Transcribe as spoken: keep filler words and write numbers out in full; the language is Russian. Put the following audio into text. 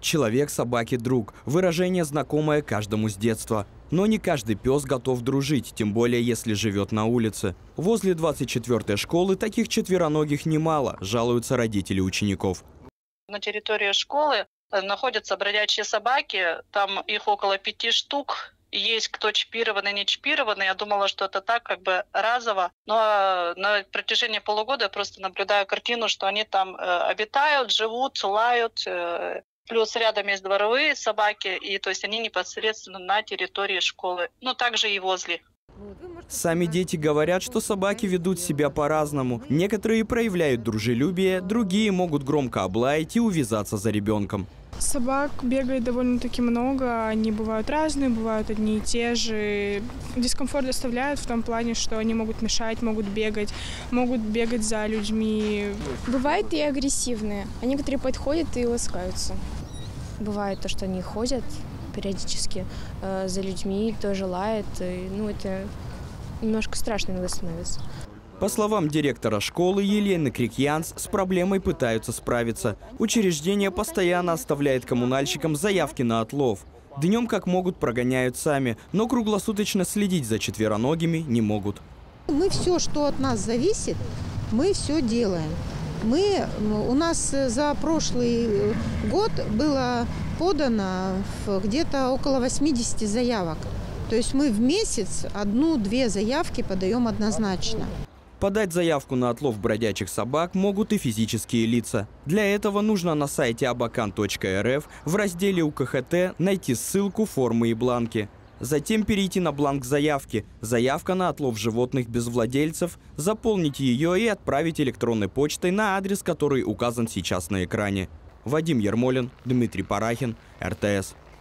Человек собаке друг – выражение, знакомое каждому с детства. Но не каждый пес готов дружить, тем более если живет на улице. Возле двадцать четвёртой школы таких четвероногих немало, жалуются родители учеников. На территории школы находятся бродячие собаки, там их около пяти штук. Есть кто чипированный, не чипированный. Я думала, что это так, как бы разово. Но на протяжении полугода я просто наблюдаю картину, что они там обитают, живут, лают. Плюс рядом есть дворовые собаки, и то есть они непосредственно на территории школы. Ну, также и возле. Сами дети говорят, что собаки ведут себя по-разному. Некоторые проявляют дружелюбие, другие могут громко облаять и увязаться за ребенком. Собак бегает довольно-таки много, они бывают разные, бывают одни и те же. Дискомфорт доставляют в том плане, что они могут мешать, могут бегать, могут бегать за людьми. Бывают и агрессивные, а некоторые подходят и ласкаются. Бывает то, что они ходят периодически э, за людьми, тоже лают, и, ну это немножко страшно иногда становится. По словам директора школы Елены Крикьянс, с проблемой пытаются справиться. Учреждение постоянно оставляет коммунальщикам заявки на отлов. Днем как могут прогоняют сами, но круглосуточно следить за четвероногими не могут. Мы все, что от нас зависит, мы все делаем. Мы, у нас за прошлый год было подано где-то около восьмидесяти заявок. То есть мы в месяц одну-две заявки подаем однозначно. Подать заявку на отлов бродячих собак могут и физические лица. Для этого нужно на сайте абакан точка эр эф в разделе У К Х Т найти ссылку «Формы и бланки». Затем перейти на бланк заявки «Заявка на отлов животных без владельцев», заполнить ее и отправить электронной почтой на адрес, который указан сейчас на экране. Вадим Ермолин, Дмитрий Парахин, Эр Тэ Эс.